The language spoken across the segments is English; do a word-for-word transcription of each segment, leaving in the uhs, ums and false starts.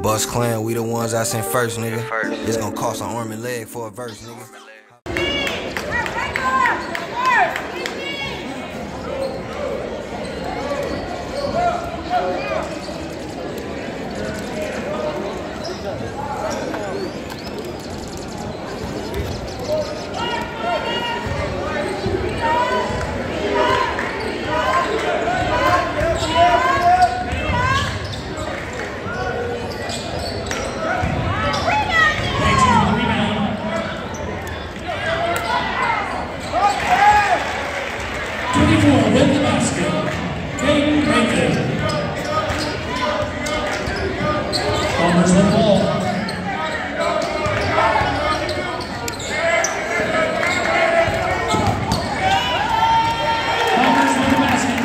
Bus Clan, we the ones I sent first, nigga. It's gonna cost an arm and leg for a verse, nigga. With the basket, Caden Rankin. Bombers with the ball. Bombers with the basket.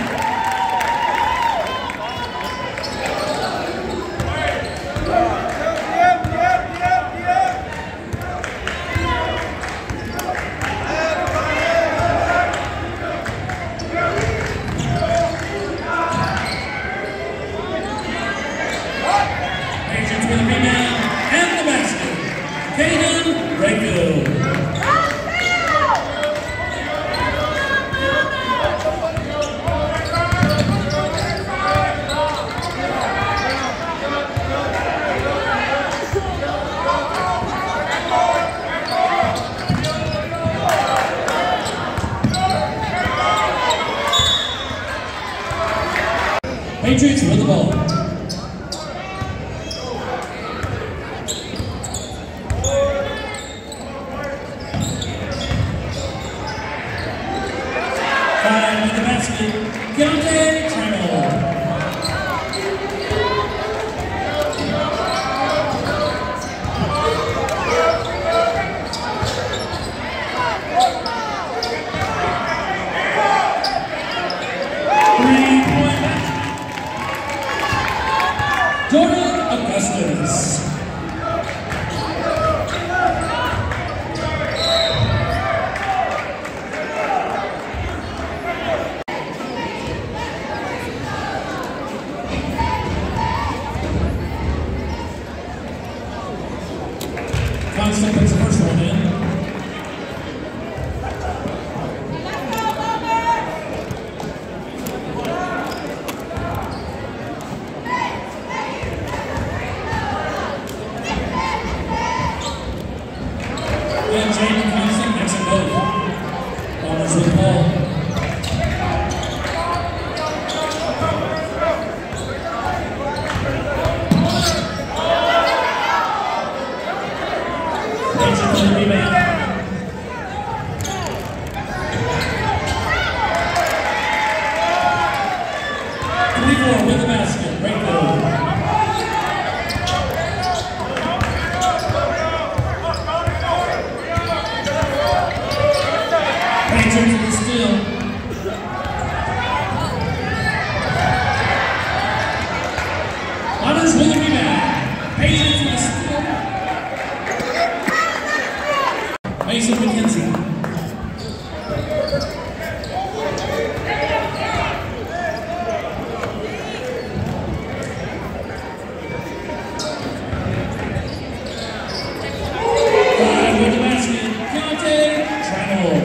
With the rebound and the basket, Caden Rayfield. Patriots with the ball. Five with the basket, Keontae Trammell. Three-point basket, Jordan Augustus. Constant puts the first one in. And Jaden Constant makes it both. Bombers with the ball. Takes it for the rebound. twenty-four with the basket, Rayfield. Patriots with the steal. Honors with the rebound. Patriots with the steal. Mason McKenzie. Five with the basket, Keontae Trammell.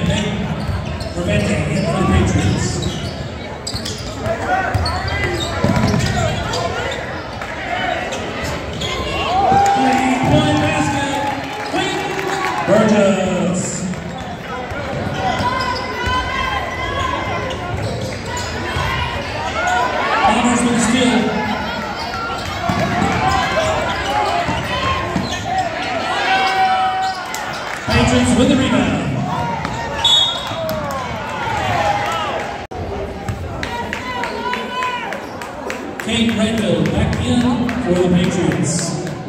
Revenge for the Patriots. Three-point basket. Wait. Burgess. Bombers with the steal. Patriots with the rebound. Kate Redfield back in for the Patriots.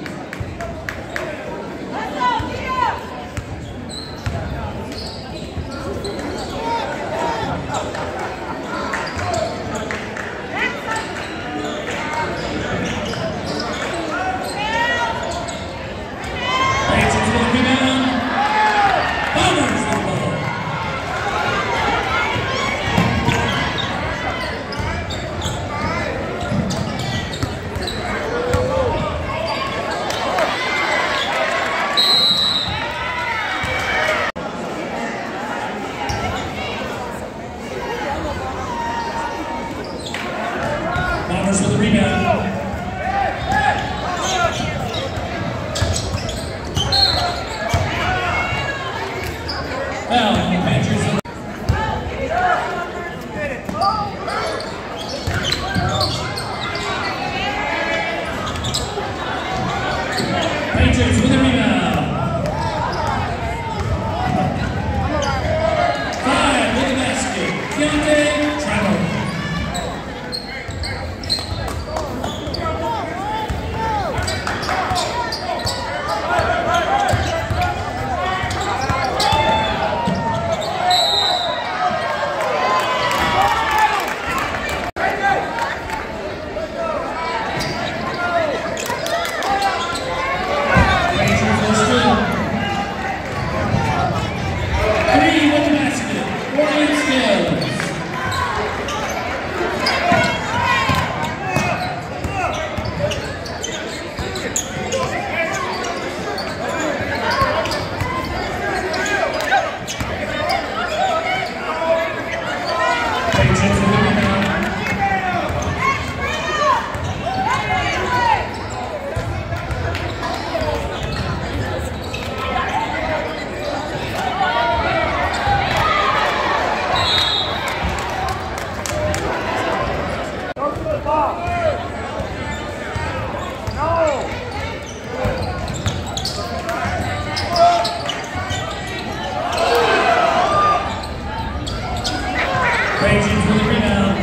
Bombers for the rebound. Foul on the Patriots. Patriots with the rebound. Five with the basket. Keontae Travel. Patriots with the rebound.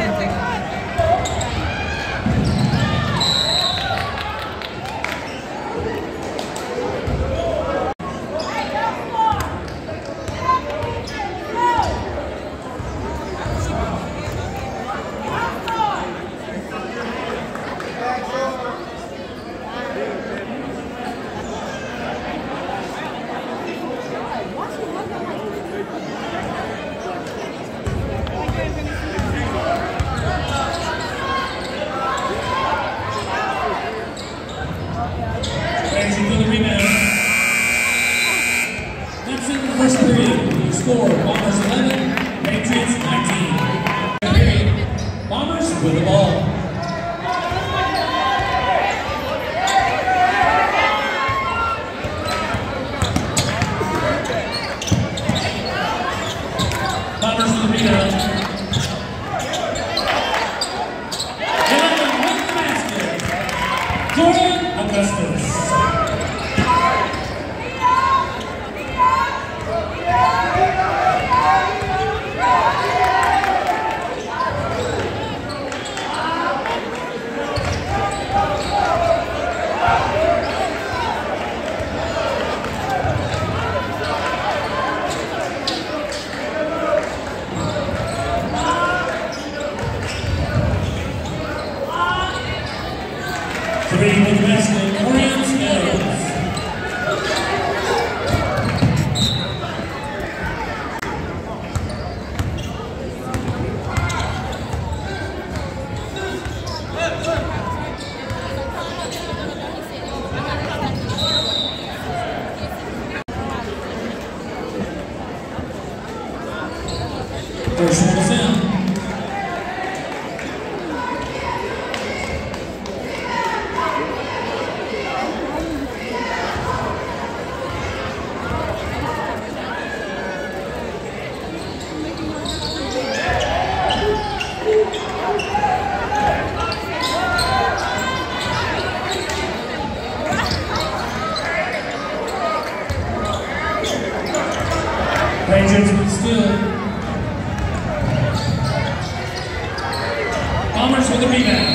That's in the first period. Score, Bombers eleven, Patriots nineteen. Period. Bombers with the ball. Bombers with the rebound. And with the basket, Jordan Augustus. First one is in. Patriots with the steal. Bombers with the rebound.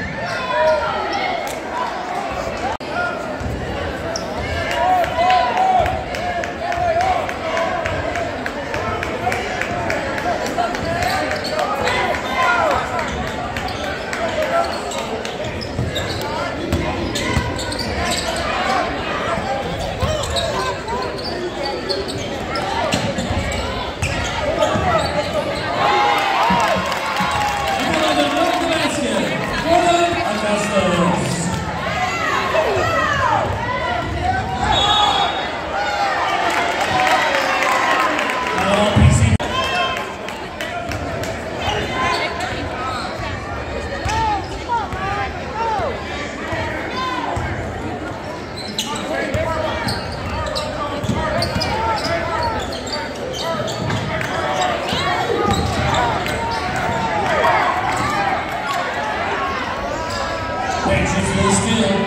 Patriots with the steal.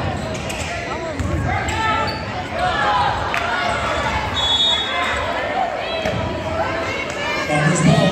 Bombers ball.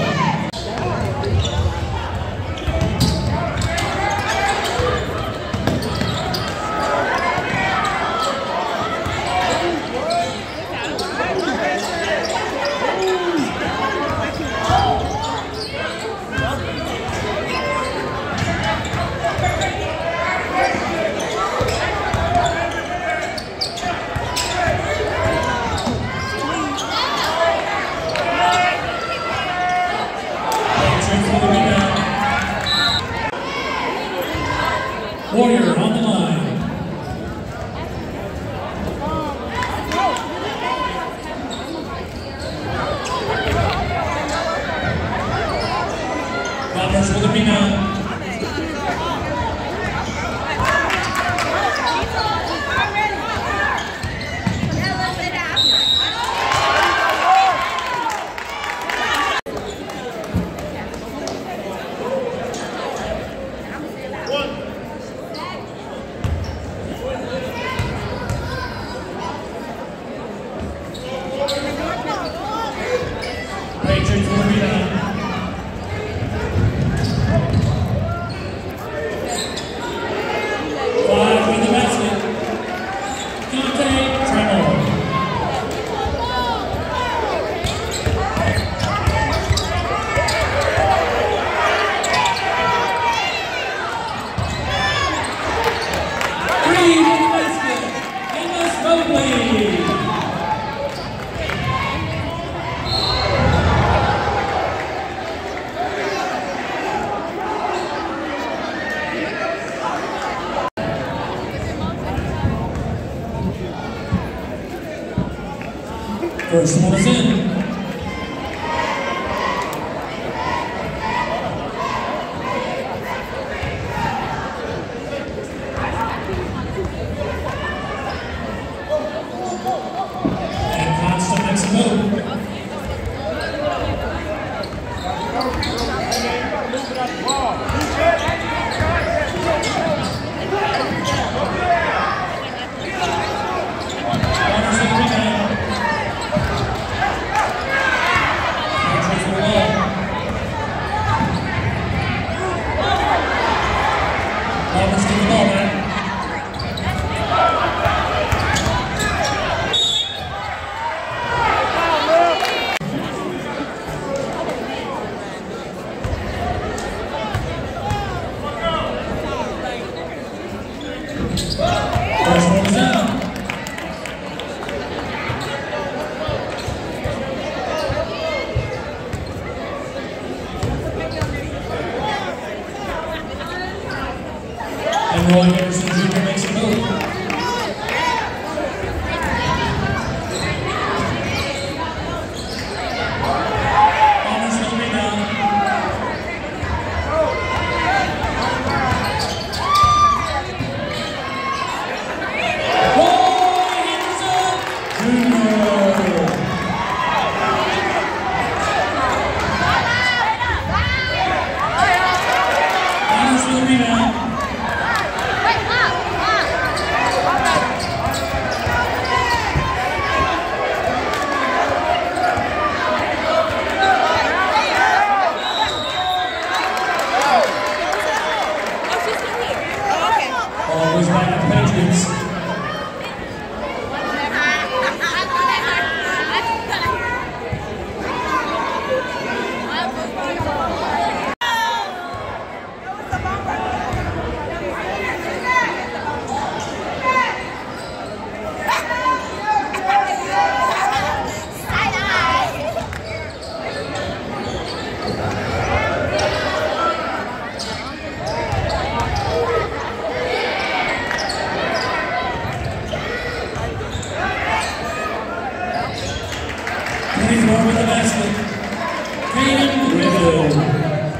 Warrior on the line. Bombers with the rebound. Patriots with the rebound. Five with the basket. Dante Tremor. Three with the basket. Amos Mobley. First one is in. And Constant makes a move. Bombers with the rebound. Bombers get the ball back. First one is out. And Roy Harrison Junior makes a move. Bombers with the rebound. basket, Caden Riddle.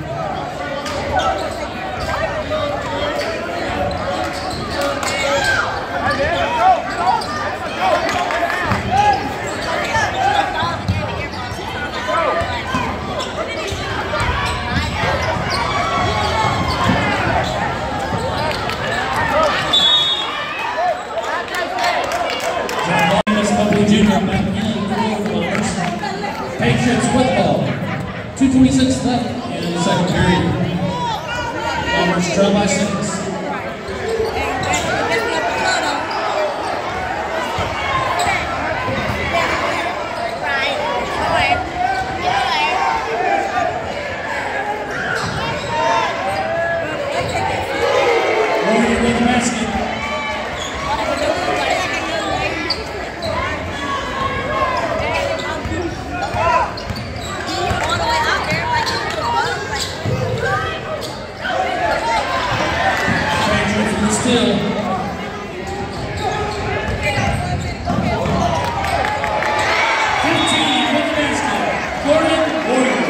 Patriots football. two twenty-six left in the second period. Bombers trail by six. Warrior with the basket. Still. fifteen with the basket. Gordon Warrior.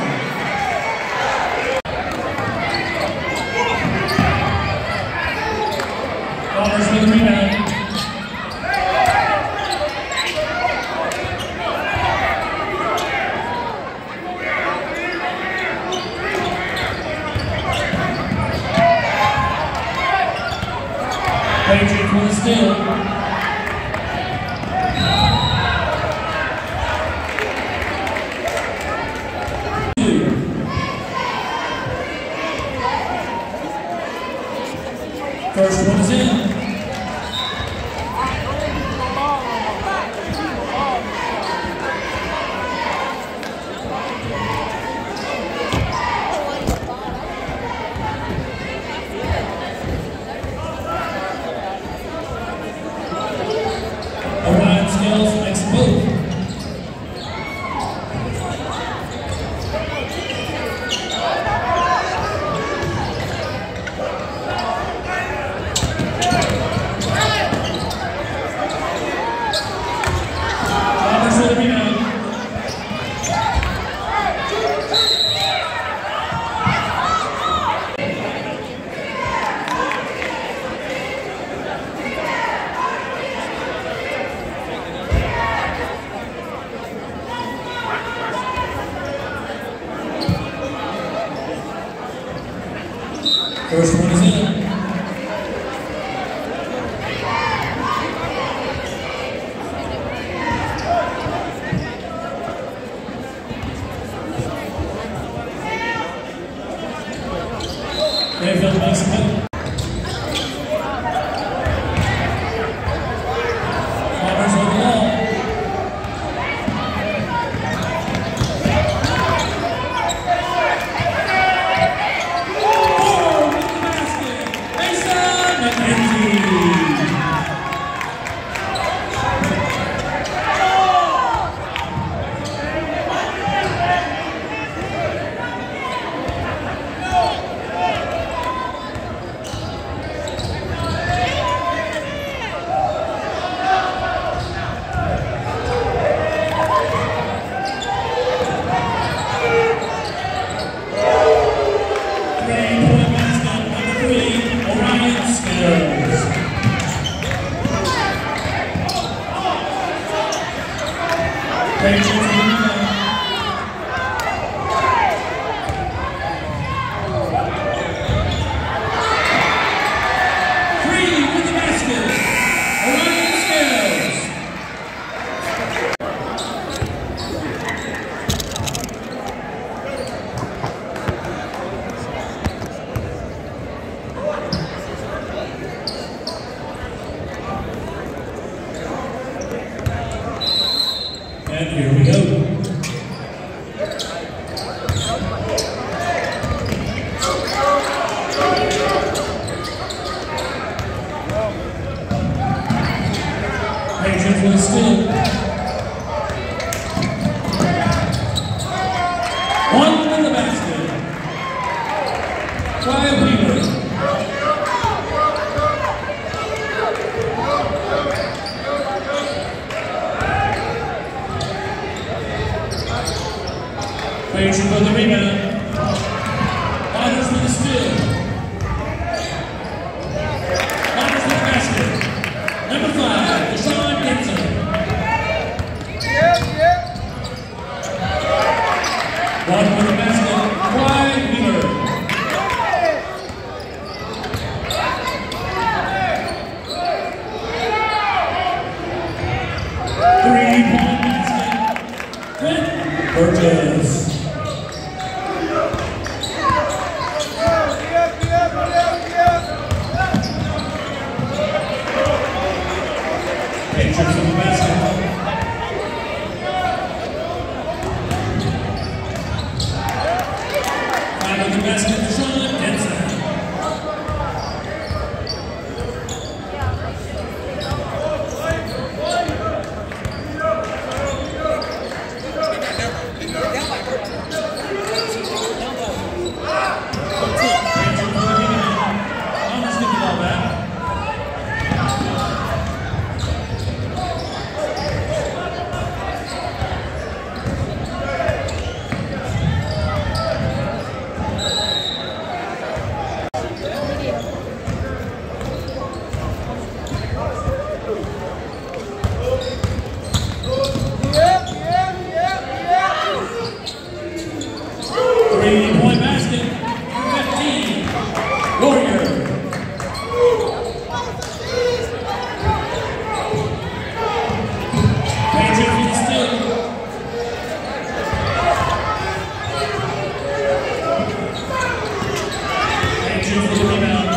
Bombers with the rebound. Patriots with a steal. Two. First one is in. Orion Scales makes a move. Bombers with a rebound. First one is in. Mayfield makes a move. Bombers with the ball. And here we go. Patriots with a steal. One in the basket. Wyatt Weaver. Patriots for the rebound. Bombers for the steal. Bombers for the basket. Number five, Deshaun Gibson. One for the basket, Wyatt Wheeler. Three-point basket, Quinn Burgess. Patriots for the basket. The basket, Deshaun Gibson. Bombers get the ball back. Three-point basket, fifteen, Warrior. Patriots for the steal. Patriots for the rebound.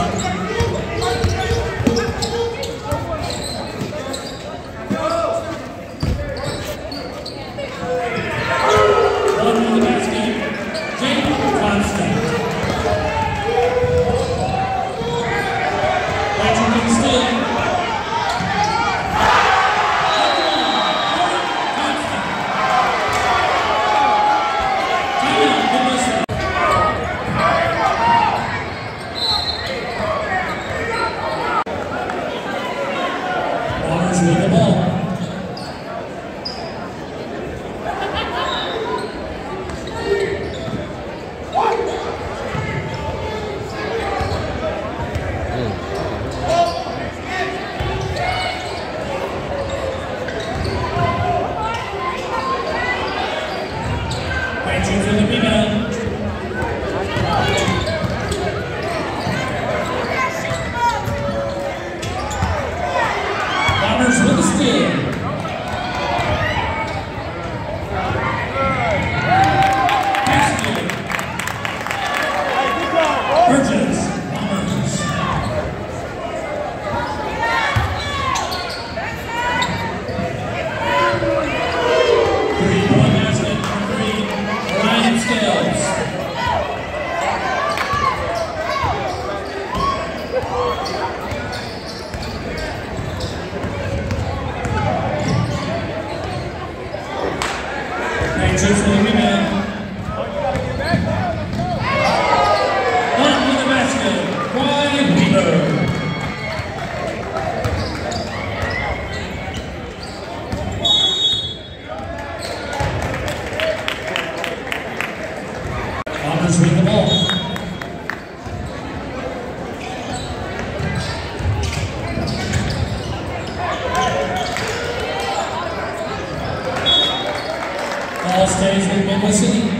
One for the basket. Constant. Patrick can steal. Constant. Timeout, Minnesota. Bombers with the ball. Patriots for the rebound. Bombers with the steal. Basket. Burgess. Bombers. Three-point basket for three. Ryan Scales. Patriots for the rebound. One for the basket, Wyatt Wheeler. Bombers with the ball. Ball stays with Oklahoma City.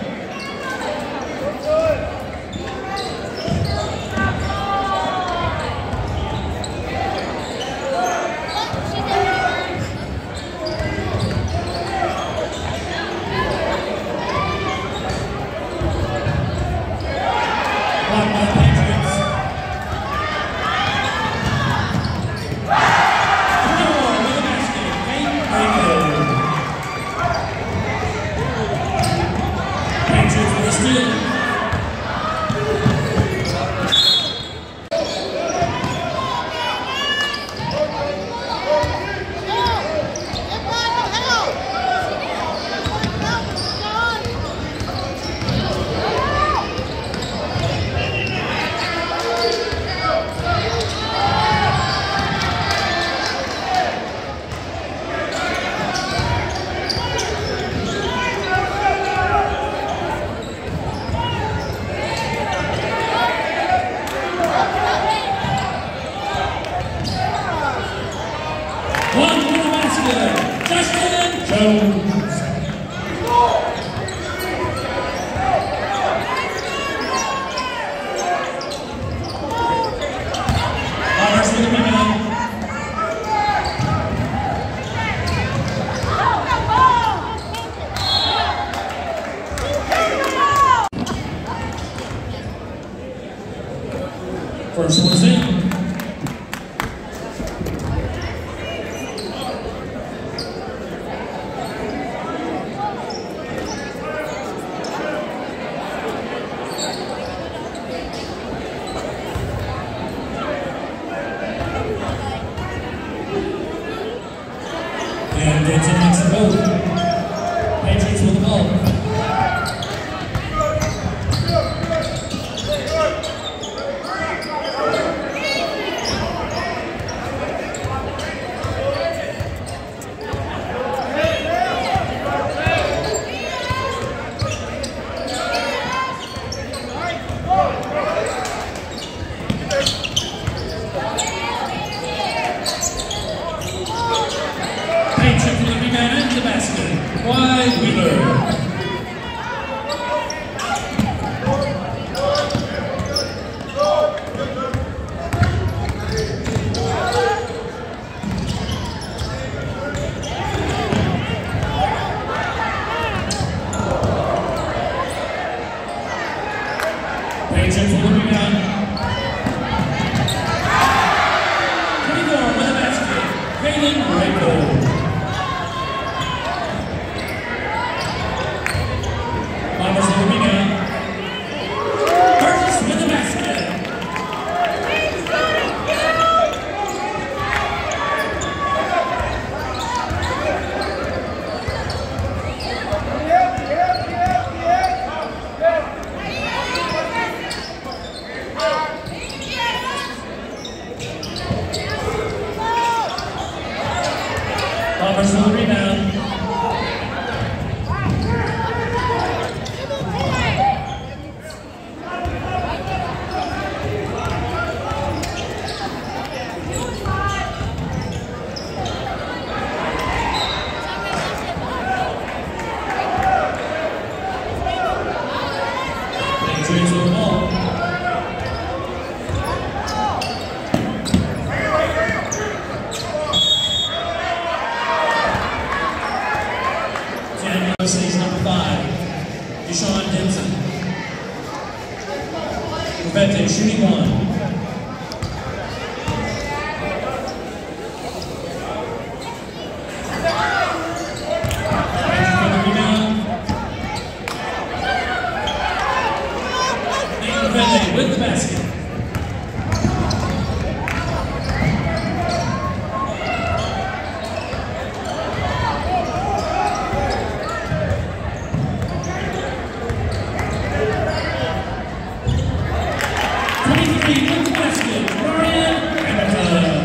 Blocked by the Patriots. Four with the basket, Kate Baker. Patriots with the steal. First one's in. And it's in Mexico. Patriots with the ball. Patriots with the rebound into the basket. Wide Wheeler. Patriots with the rebound. twenty-four with the basket. Kaylin Rainbow. Bombers with the rebound. Burgess with the basket. Bombers with the rebound. Patriots with the ball. U S A's number five, Deshaun Denson. Revente shooting one. Patrick with the rebound. Nate Revente with the basket. twenty-three with the basket, Ryan Hamilton.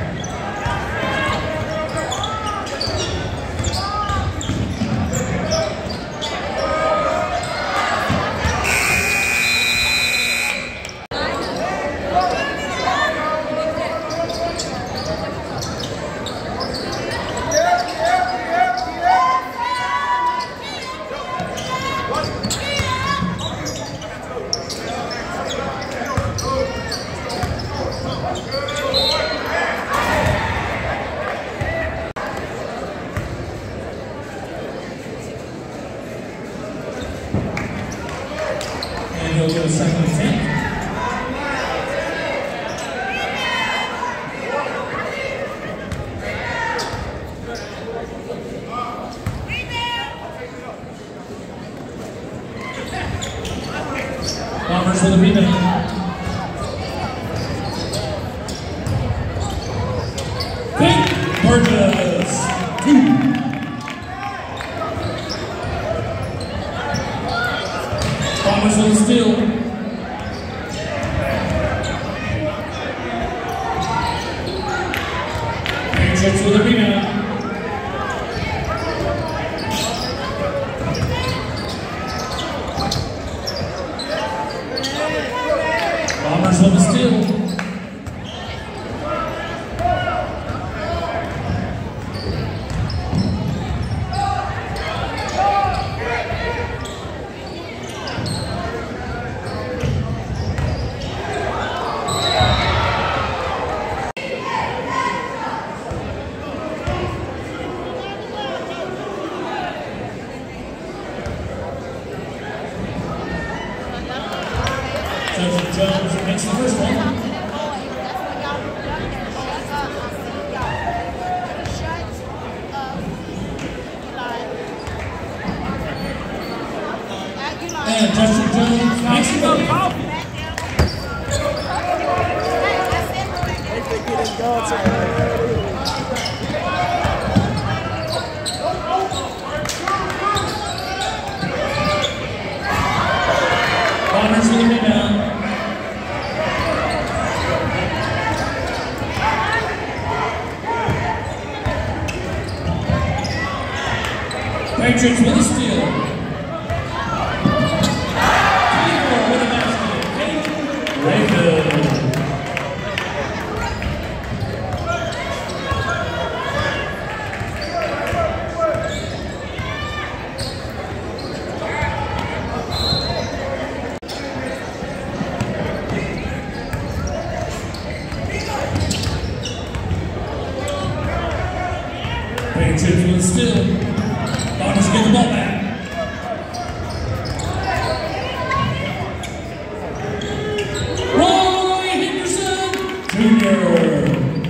And he'll go second and ten. Bombers with the rebound. Quick Burgess. Two. Bombers with the steal. Patriots with the rebound. Bombers with the steal. Joseph Jones makes the first one. And Justin Jones, Mexico. Bombers for the rebound. Patriots with a steal. twenty-four with a basket. Kate Raven. Patriots with a steal. Bombers get the ball back. Roy Henderson Junior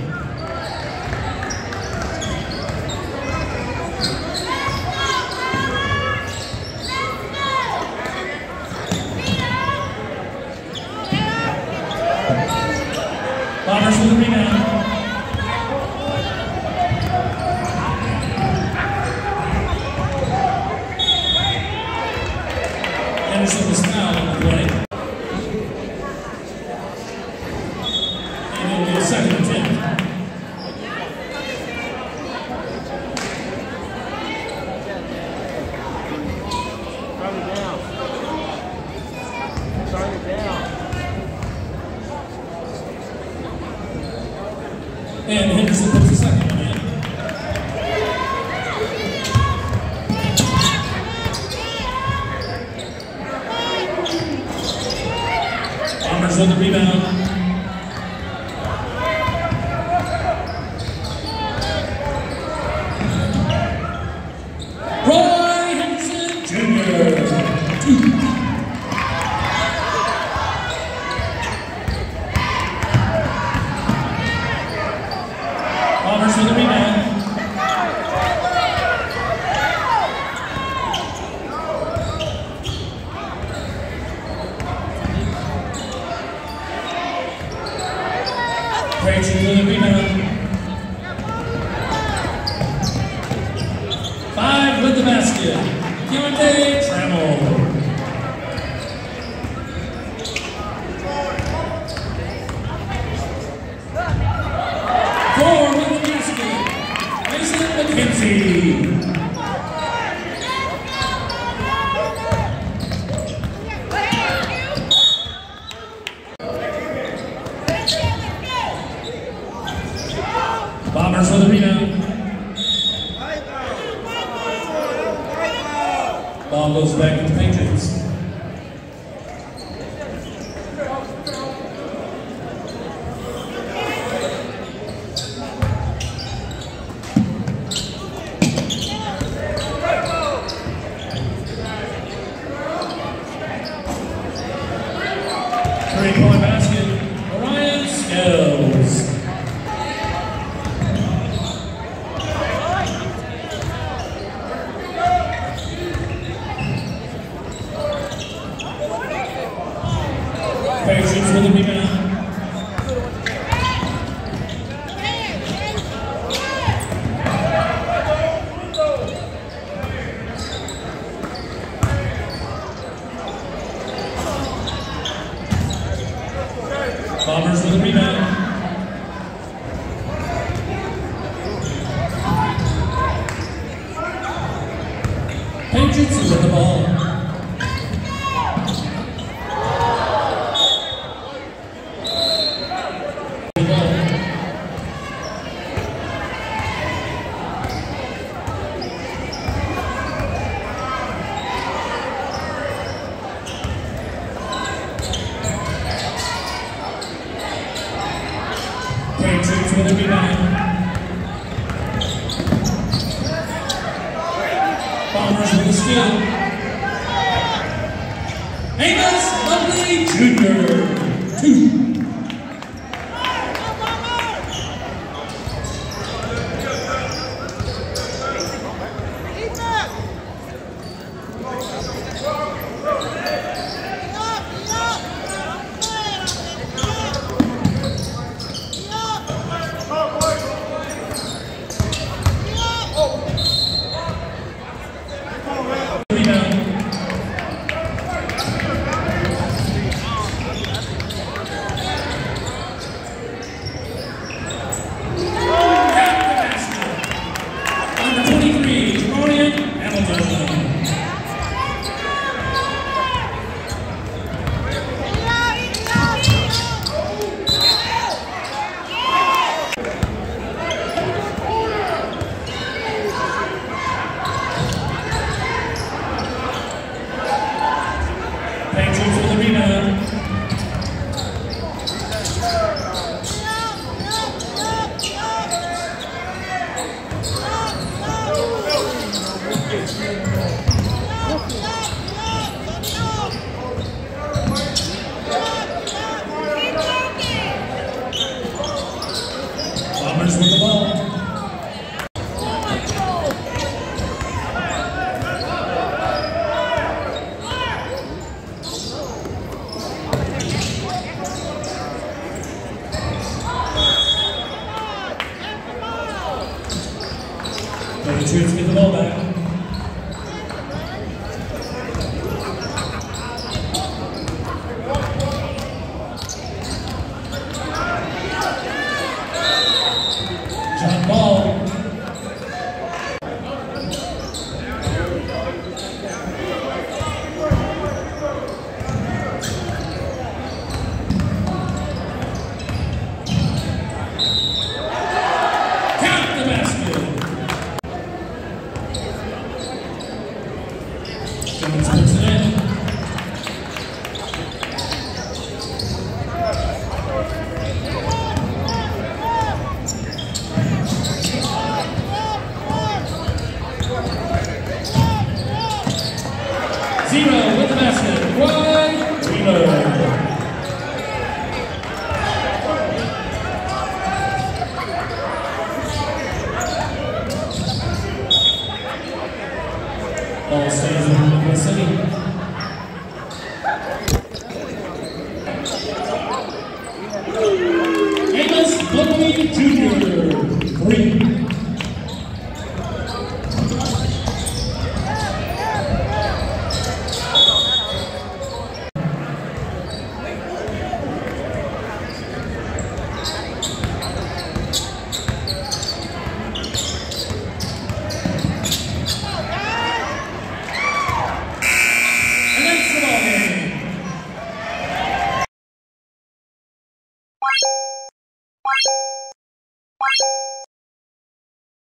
Bombers with the rebound. Anderson is fouled on the play. And it'll be a second attempt. Turn it down. Turn it down. And Henderson puts the second one in. Bombers on the rebound. Roy Henderson Junior Two. Bombers for the rebound. Patriots with the rebound. Five with the basket. Keontae Trammell. Four with the basket. Mason McKenzie. Bombers for the rebound. Ball goes back to the Patriots. Three-point basket. Orion Skills. Patriots with the rebound. Bombers with the rebound. Patriots with the ball. Patriots with the rebound. Bombers with the steal. Amos Lovely Junior Two. Defense! Patriots with the rebound. Bombers with the ball. Patriots get the ball back. John Ball. Count the basket. Jones puts it in. Zero with the basket. Wide reload. Ball stays in Oklahoma City. Amos Buckley Junior Three. Bye.